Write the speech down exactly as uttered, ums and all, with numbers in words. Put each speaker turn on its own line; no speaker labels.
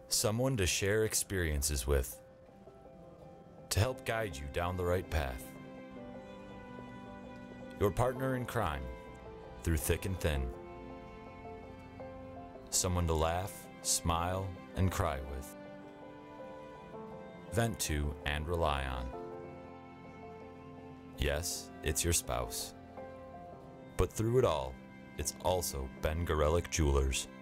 Someone to share experiences with, to help guide you down the right path. Your partner in crime, through thick and thin. Someone to laugh, smile, and cry with. Vent to and rely on. Yes, it's your spouse. But through it all, it's also Ben Gorelick Jewelers.